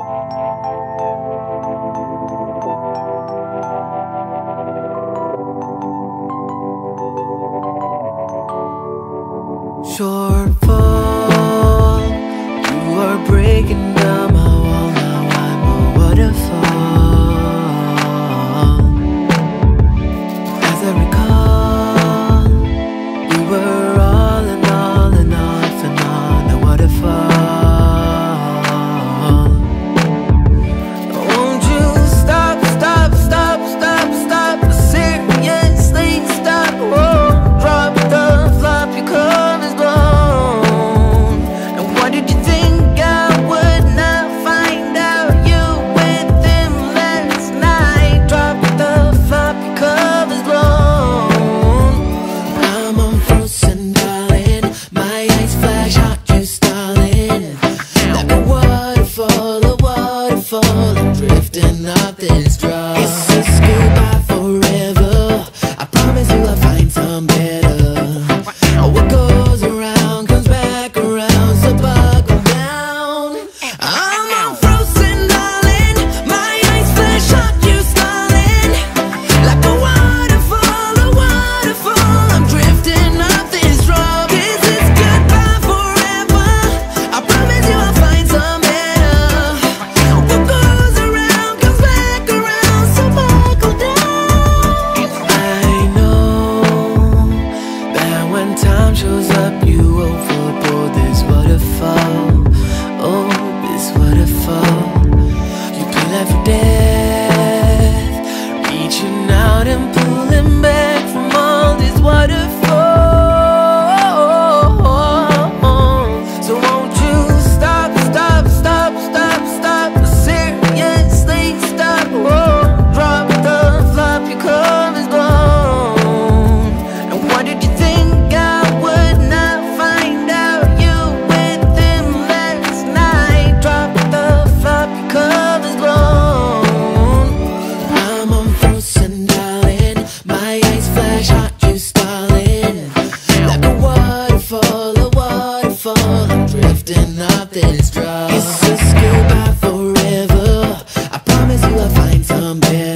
Shortfall, you are breaking down my wall. Now I'm a waterfall. As I recall, we were all in all and off and on a waterfall. Won't you stop, stop, stop, stop, stop, seriously stop. Whoa, drop the flop, you come as blown. And what did you think I would not find out? You with him last night. Drop the flop, you come as blown. I'm unfrozen, darling. My eyes flash hot, you stalling. Like a waterfall, a waterfall. I'm drifting off this drop. It's a goodbye forever. I promise you I'll find some better. Oh, what goes around comes back around, so buckle down. I'm unfrozen, darling. My eyes flash hot, you stalling. Like a waterfall, a waterfall. I'm drifting off this drop. This is goodbye forever. I promise you I'll find some better. What goes around comes back around, so buckle down. I know that when time shows up, you overboard this waterfall. Oh, this waterfall. You play life or death, reaching out and pulling back from all this waterfall. So won't you stop, stop, stop, stop, stop, seriously stop. Whoa, drop the flop, you come as blown. And what did you think I would not find out? You with him last night. Drop the flop, you come as blown. I'm unfrozen, darling. My eyes flash hot, you stalling. Like a waterfall, a waterfall. I'm drifting off this drop. It's just goodbye forever. I promise you I'll find some better.